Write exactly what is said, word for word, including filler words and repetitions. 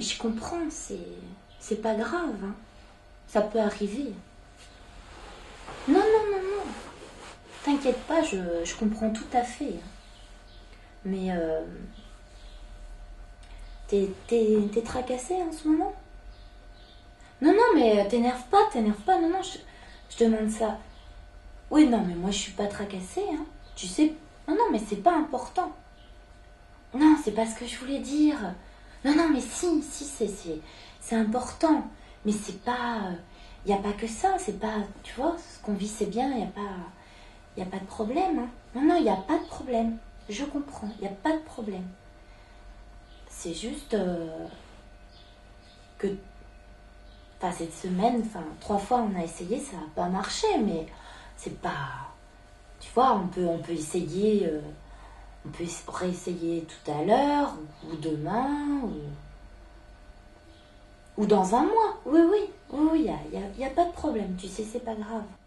je comprends, c'est c'est pas grave, hein. Ça peut arriver. Non, non, non, non. T'inquiète pas, je, je comprends tout à fait. hein. Mais euh, t'es t'es t'es tracassée en ce moment? Non, non, mais t'énerve pas, t'énerve pas. Non, non, je, je demande ça. Oui, non, mais moi je suis pas tracassée, hein. Tu sais. Non, non, mais c'est pas important. Non, c'est pas ce que je voulais dire. Non, non, mais si, si, c'est c'est c'est important. Mais c'est pas. Il n'y a pas que ça. C'est pas. Tu vois, ce qu'on vit, c'est bien. Il n'y a pas. Il a pas de problème. hein. Non, non, il n'y a pas de problème. Je comprends. Il n'y a pas de problème. C'est juste euh, que. Enfin, cette semaine, enfin, trois fois on a essayé, ça n'a pas marché, mais c'est pas. Tu vois, on peut, on peut essayer. euh, on peut réessayer tout à l'heure, ou, ou demain, ou. Ou dans un mois. Oui, oui, oui, oui, il n'y a, y a- y a pas de problème. Tu sais, c'est pas grave.